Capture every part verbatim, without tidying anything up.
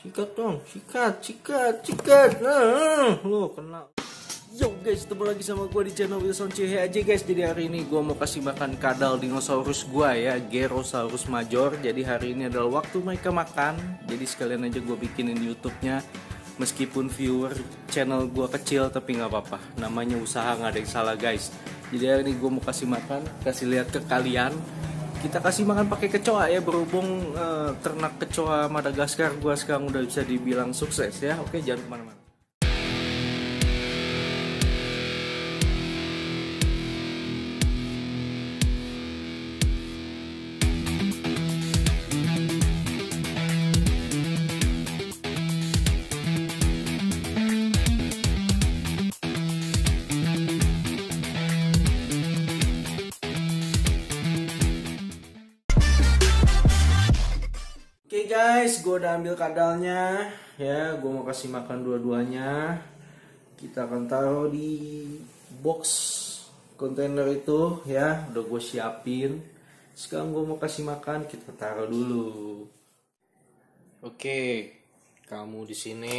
Sikat dong, sikat, sikat, sikat. Nah, lo kena. Yo guys, ketemu lagi sama gue di channel Wilson C H aja guys. Jadi hari ini gue mau kasih makan kadal dinosaurus gue ya, Gyrosaurus major. Jadi hari ini adalah waktu mereka makan. Jadi sekalian aja gue bikinin YouTube-nya. Meskipun viewer channel gue kecil tapi nggak apa-apa. Namanya usaha, nggak ada yang salah guys. Jadi hari ini gue mau kasih makan, kasih lihat ke kalian. Kita kasih makan pakai kecoa ya, berhubung uh, ternak kecoa Madagaskar gue sekarang udah bisa dibilang sukses ya. Oke, jangan kemana-mana. Oke okay guys, gue udah ambil kadalnya ya, gue mau kasih makan dua-duanya. Kita akan taruh di box kontainer itu ya, udah gue siapin. Sekarang gue mau kasih makan, kita taruh dulu. Oke, okay, kamu di sini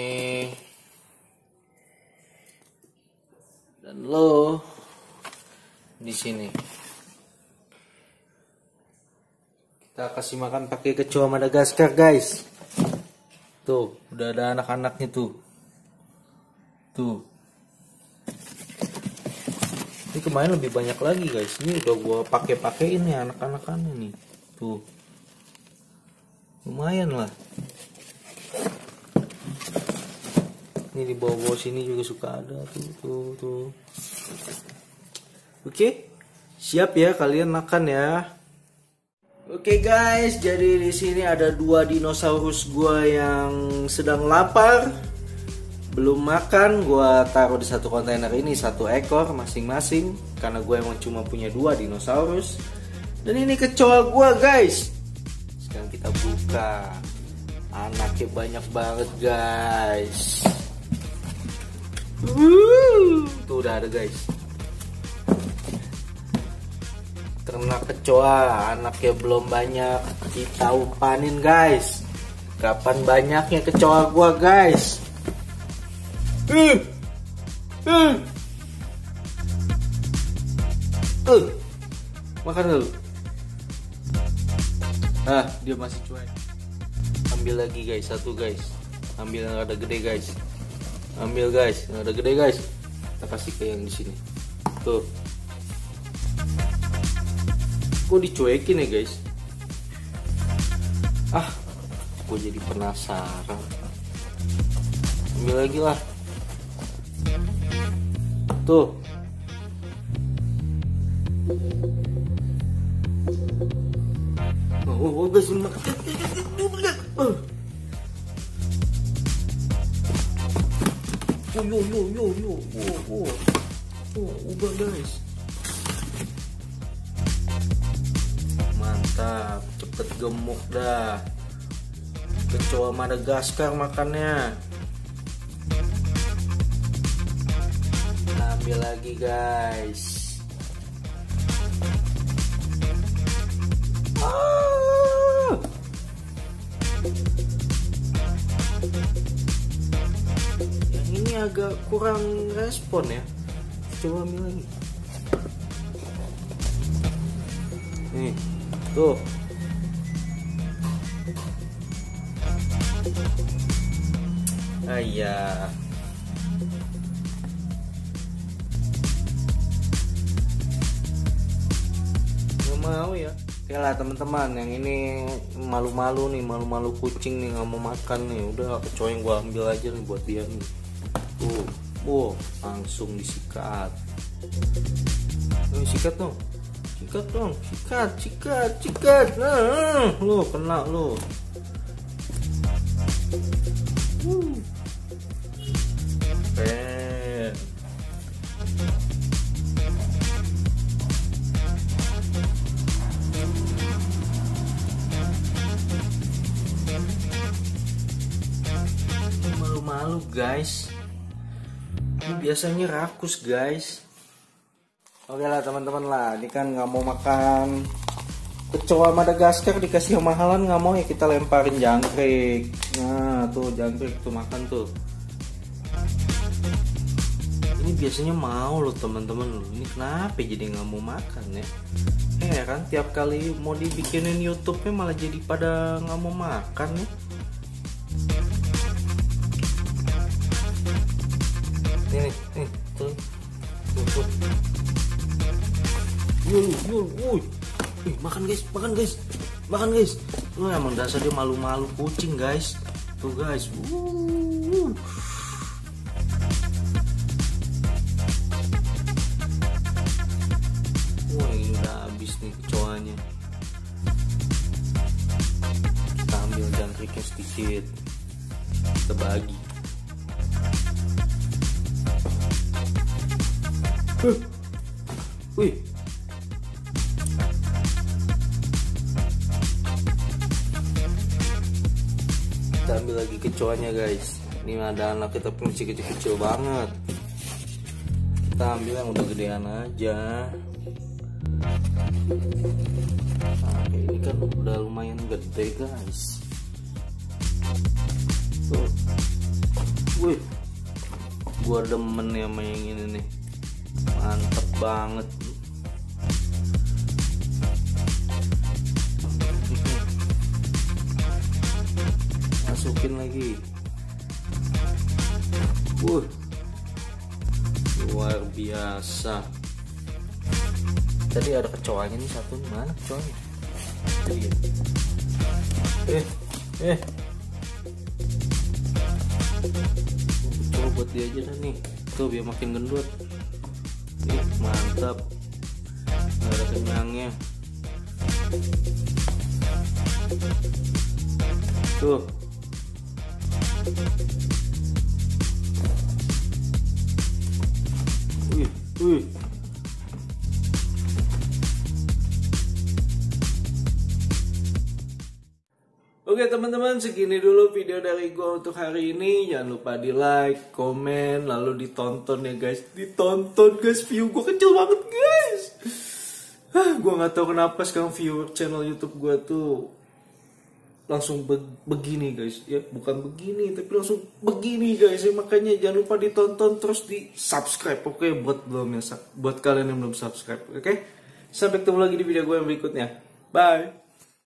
dan lo di sini. Kita kasih makan pakai kecoa Madagaskar guys. Tuh, udah ada anak-anaknya tuh. Tuh. Ini kemarin lebih banyak lagi guys. Ini udah gua pakai-pakein nih anak-anakannya nih. Tuh. Lumayan lah. Ini di bawah-bawah sini juga suka ada tuh, tuh, tuh. Oke. Siap ya kalian makan ya. Oke okay guys, jadi di sini ada dua dinosaurus gua yang sedang lapar, belum makan. Gua taruh di satu kontainer ini satu ekor masing-masing, karena gue emang cuma punya dua dinosaurus. Dan ini kecoa gua guys. Sekarang kita buka. Anaknya banyak banget guys. Uh, tuh udah ada guys. Ternak kecoa, anaknya belum banyak, kita umpanin guys. Kapan banyaknya kecoa gua guys? Uh, uh, uh. Makan dulu. Ah, dia masih cuek. Ambil lagi guys, satu guys. Ambil yang ada gede guys. Ambil guys, yang ada gede guys. Kita kasih ke yang di sini. Tuh. Kok dicuekin ya guys? Ah, gue jadi penasaran. Ambil lagi lah. Tuh. Oh, oh guys, uh. Yo yo yo yo yo. Oh, oh. Oh, ubah guys. Mantap, cepet gemuk dah. Kecoa Madagaskar makannya. Nah, ambil lagi guys. Ah! Yang ini agak kurang respon ya. Coba ambil lagi. Nih, tuh. Ayah. Nggak mau ya. Oke lah teman-teman, yang ini malu-malu nih, malu-malu kucing nih, nggak mau makan nih. Udah kecoa yang gua ambil aja nih buat dia nih. Tuh, wow, langsung disikat. Nih, sikat dong. Sikat dong, sikat, sikat, sikat. Nah, lo kena lo. Uh. Eh. Malu-malu guys. Ini biasanya rakus guys. Oke lah teman-teman lah, ini kan nggak mau makan kecoa Madagaskar dikasih yang mahalan nggak mau ya, kita lemparin jangkrik. Nah tuh jangkrik tuh makan tuh. Ini biasanya mau loh teman-teman loh. Ini kenapa jadi nggak mau makan ya? Heran tiap kali mau dibikinin YouTube-nya malah jadi pada nggak mau makan ya. Nih nih tuh tuh tuh. Yul yul wuih. Ih, makan guys, makan guys, makan guys. Lu emang dasar dia malu-malu kucing guys. Tuh guys. Wuh. Wah ini udah habis nih kecoanya. Kita ambil jangkriknya sedikit, kita bagi. Huh. Wih. Kita ambil lagi kecoanya guys. Ini ada anak kita masih kecil-kecil banget. Kita ambil yang udah gedean aja. Nah, ini kan udah lumayan gede guys. Tuh. Wih, gua demen ya sama yang ini nih, mantep banget. Masukin lagi. Wuh, luar biasa. Tadi ada kecoanya nih satu, mana kecoanya? Eh, eh. Coba buat dia aja dah nih. Tuh biar makin gendut. Ih, mantap. Nggak ada kenyangnya. Tuh. Wih, wih. Oke teman-teman, segini dulu video dari gue untuk hari ini. Jangan lupa di like, komen, lalu ditonton ya guys. Ditonton guys, view gue kecil banget guys. Hah, gue gak tahu kenapa sekarang viewer channel YouTube gue tuh langsung be begini guys. Ya bukan begini, tapi langsung begini guys. Ya, makanya jangan lupa ditonton terus di subscribe. Oke, buat belum ya, buat kalian yang belum subscribe. Oke, sampai ketemu lagi di video gue yang berikutnya. Bye.